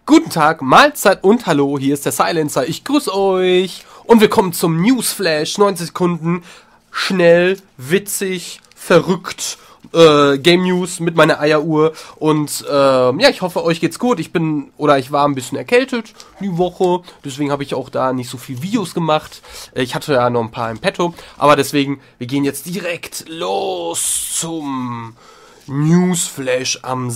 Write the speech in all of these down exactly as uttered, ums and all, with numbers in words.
Guten Tag, Mahlzeit und Hallo, hier ist der Silencer, ich grüße euch und wir kommen zum Newsflash, neunzig Sekunden, schnell, witzig, verrückt, äh, Game News mit meiner Eieruhr und äh, ja, ich hoffe euch geht's gut, ich bin, oder ich war ein bisschen erkältet die Woche, deswegen habe ich auch da nicht so viel Videos gemacht, ich hatte ja noch ein paar im Petto, aber deswegen, wir gehen jetzt direkt los zum Newsflash am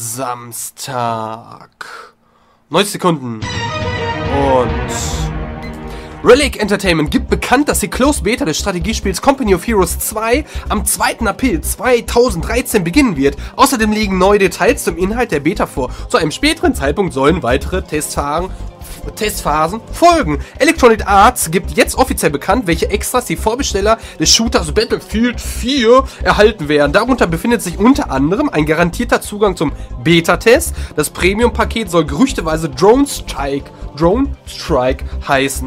Samstag. neunzig Sekunden. Und Relic Entertainment gibt bekannt, dass die Closed Beta des Strategiespiels Company of Heroes zwei am zweiten April zweitausenddreizehn beginnen wird. Außerdem liegen neue Details zum Inhalt der Beta vor. Zu einem späteren Zeitpunkt sollen weitere Testphasen Testphasen folgen. Electronic Arts gibt jetzt offiziell bekannt, welche Extras die Vorbesteller des Shooters Battlefield vier erhalten werden. Darunter befindet sich unter anderem ein garantierter Zugang zum Beta-Test. Das Premium-Paket soll gerüchteweise Drone Strike, Drone Strike heißen.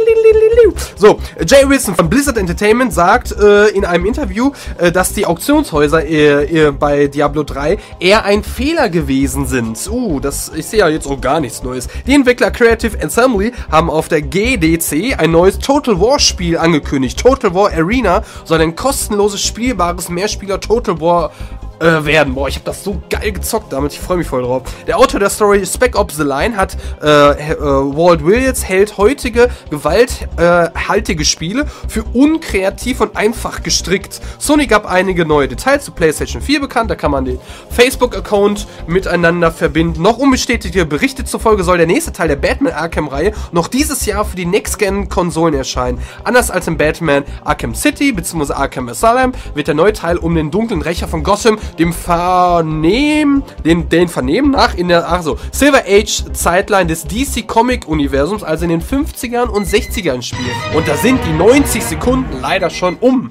So, Jay Wilson von Blizzard Entertainment sagt äh, in einem Interview, äh, dass die Auktionshäuser äh, äh, bei Diablo drei eher ein Fehler gewesen sind. Uh, das, ich sehe ja jetzt auch gar nichts Neues. Die Entwickler Creative Assembly haben auf der G D C ein neues Total War Spiel angekündigt. Total War Arena soll ein kostenloses, spielbares Mehrspieler Total War äh, werden. Boah, ich habe das so geil gezockt damit, ich freue mich voll drauf. Der Autor der Story Spec Ops The Line hat, äh, äh, Walt Williams hält heutige gewalthaltige äh, Spiele für unkreativ und einfach gestrickt. Sony gab einige neue Details zu PlayStation vier bekannt, da kann man den Facebook-Account miteinander verbinden. Noch unbestätigte Berichte zufolge soll der nächste Teil der Batman Arkham-Reihe noch dieses Jahr für die Next-Gen-Konsolen erscheinen. Anders als in Batman Arkham City bzw. Arkham Asylum wird der neue Teil um den dunklen Rächer von Gotham, dem Vernehmen, den, den Vernehmen nach in der also Silver Age Zeitline des D C Comic Universums, also in den fünfzigern und sechzigern spielen. Und da sind die neunzig Sekunden leider schon um.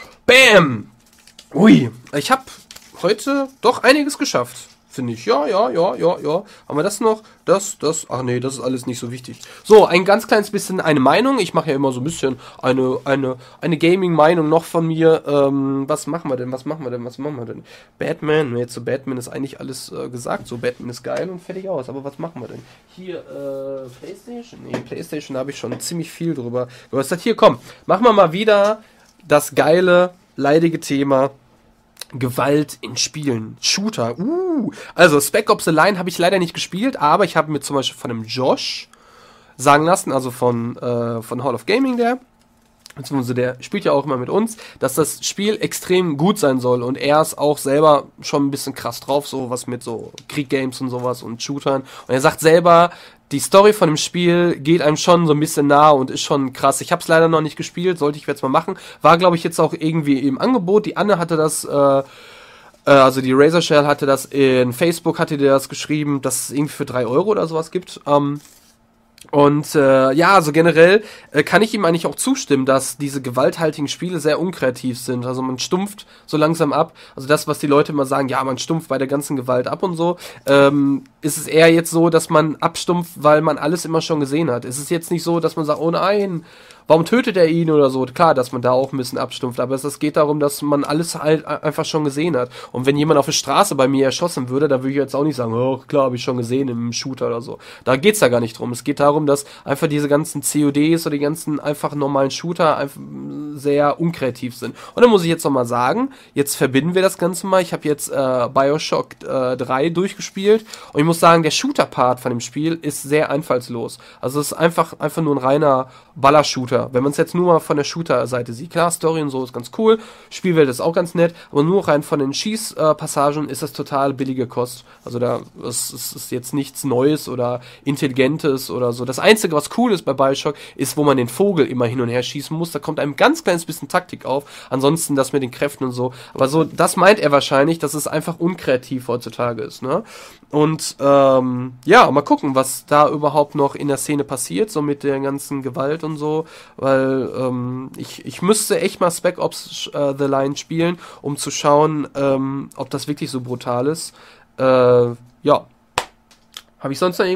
Bam! Ui, ich habe heute doch einiges geschafft. Finde ich. Ja, ja, ja, ja, ja. Haben wir das noch? Das, das. Ach nee, das ist alles nicht so wichtig. So, ein ganz kleines bisschen eine Meinung. Ich mache ja immer so ein bisschen eine, eine, eine Gaming-Meinung noch von mir. Ähm, was machen wir denn? Was machen wir denn? Was machen wir denn? Batman. Nee, zu Batman ist eigentlich alles äh, gesagt. So, Batman ist geil und fertig aus. Aber was machen wir denn? Hier, äh, PlayStation? Nee, PlayStation habe ich schon ziemlich viel drüber geäußert. Hier, komm. Machen wir mal wieder das geile, leidige Thema Gewalt in Spielen. Shooter. Uh. Also Spec Ops The Line habe ich leider nicht gespielt, aber ich habe mir zum Beispiel von dem Josh sagen lassen, also von, äh, von Hall of Gaming, der, beziehungsweise der spielt ja auch immer mit uns, dass das Spiel extrem gut sein soll und er ist auch selber schon ein bisschen krass drauf, so was mit so Krieg-Games und sowas und Shootern. Und er sagt selber, die Story von dem Spiel geht einem schon so ein bisschen nahe und ist schon krass. Ich habe es leider noch nicht gespielt, sollte ich jetzt mal machen. War, glaube ich, jetzt auch irgendwie im Angebot. Die Anne hatte das, äh, äh, also die Razor Shell hatte das in Facebook, hatte dir das geschrieben, dass es irgendwie für drei Euro oder sowas gibt. Ähm, Und äh, ja, also generell äh, kann ich ihm eigentlich auch zustimmen, dass diese gewalthaltigen Spiele sehr unkreativ sind. Also man stumpft so langsam ab. Also das, was die Leute immer sagen, ja, man stumpft bei der ganzen Gewalt ab und so, ähm, ist es eher jetzt so, dass man abstumpft, weil man alles immer schon gesehen hat. Es ist jetzt nicht so, dass man sagt, oh nein, warum tötet er ihn oder so? Klar, dass man da auch ein bisschen abstumpft, aber es geht darum, dass man alles halt einfach schon gesehen hat. Und wenn jemand auf der Straße bei mir erschossen würde, dann würde ich jetzt auch nicht sagen, oh klar, habe ich schon gesehen im Shooter oder so. Da geht's ja gar nicht drum. Es geht darum, dass einfach diese ganzen C O Ds oder die ganzen einfach normalen Shooter einfach sehr unkreativ sind. Und dann muss ich jetzt nochmal sagen, jetzt verbinden wir das Ganze mal. Ich habe jetzt äh, Bioshock äh, drei durchgespielt und ich muss sagen, der Shooter-Part von dem Spiel ist sehr einfallslos. Also es ist einfach, einfach nur ein reiner Baller-Shooter. Wenn man es jetzt nur mal von der Shooter-Seite sieht. Klar, Story und so ist ganz cool, Spielwelt ist auch ganz nett, aber nur rein von den Schießpassagen ist das total billige Kost. Also da ist, ist, ist jetzt nichts Neues oder Intelligentes oder so. Das Einzige, was cool ist bei Bioshock, ist, wo man den Vogel immer hin und her schießen muss. Da kommt einem ganz kleines bisschen Taktik auf. Ansonsten das mit den Kräften und so. Aber so, das meint er wahrscheinlich, dass es einfach unkreativ heutzutage ist, ne? Und ähm, ja, mal gucken, was da überhaupt noch in der Szene passiert, so mit der ganzen Gewalt und so, weil ähm, ich, ich müsste echt mal Spec Ops äh, The Line spielen, um zu schauen, ähm, ob das wirklich so brutal ist. Äh, ja. Habe ich sonst noch irgendwas?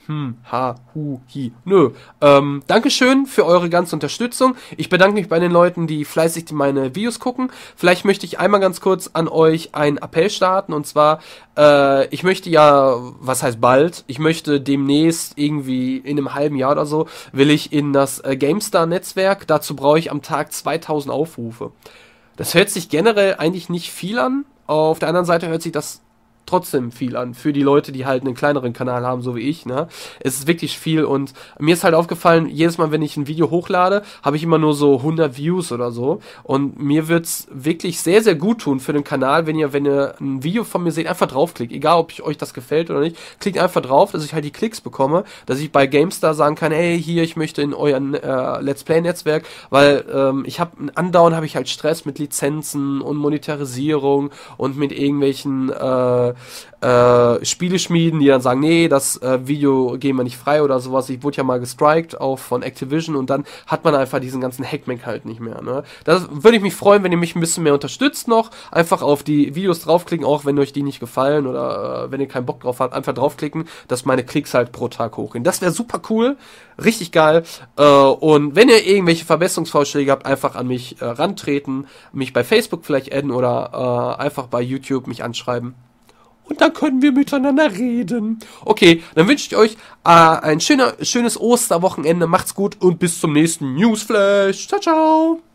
Hm, ha, hu, hi. Nö. Ähm, Dankeschön für eure ganze Unterstützung. Ich bedanke mich bei den Leuten, die fleißig meine Videos gucken. Vielleicht möchte ich einmal ganz kurz an euch einen Appell starten. Und zwar, äh, ich möchte ja, was heißt bald? Ich möchte demnächst irgendwie in einem halben Jahr oder so, will ich in das äh, GameStar-Netzwerk. Dazu brauche ich am Tag zweitausend Aufrufe. Das hört sich generell eigentlich nicht viel an. Auf der anderen Seite hört sich das trotzdem viel an, für die Leute, die halt einen kleineren Kanal haben, so wie ich, ne? Es ist wirklich viel und mir ist halt aufgefallen, jedes Mal, wenn ich ein Video hochlade, habe ich immer nur so hundert Views oder so und mir wird's wirklich sehr, sehr gut tun für den Kanal, wenn ihr, wenn ihr ein Video von mir seht, einfach draufklickt, egal ob ich euch das gefällt oder nicht, klickt einfach drauf, dass ich halt die Klicks bekomme, dass ich bei GameStar sagen kann, hey, hier, ich möchte in euren äh, Let's Play-Netzwerk, weil ähm, ich habe, andauernd habe ich halt Stress mit Lizenzen und Monetarisierung und mit irgendwelchen äh, Äh, Spiele schmieden, die dann sagen, nee, das äh, Video geben wir nicht frei oder sowas. Ich wurde ja mal gestrikt, auch von Activision und dann hat man einfach diesen ganzen Hackmack halt nicht mehr, ne? Das würde ich mich freuen, wenn ihr mich ein bisschen mehr unterstützt noch. Einfach auf die Videos draufklicken, auch wenn euch die nicht gefallen oder äh, wenn ihr keinen Bock drauf habt, einfach draufklicken, dass meine Klicks halt pro Tag hochgehen. Das wäre super cool, richtig geil. Äh, und wenn ihr irgendwelche Verbesserungsvorschläge habt, einfach an mich äh, rantreten, mich bei Facebook vielleicht adden oder äh, einfach bei YouTube mich anschreiben. Und dann können wir miteinander reden. Okay, dann wünsche ich euch äh, ein schöner, schönes Osterwochenende. Macht's gut und bis zum nächsten Newsflash. Ciao, ciao.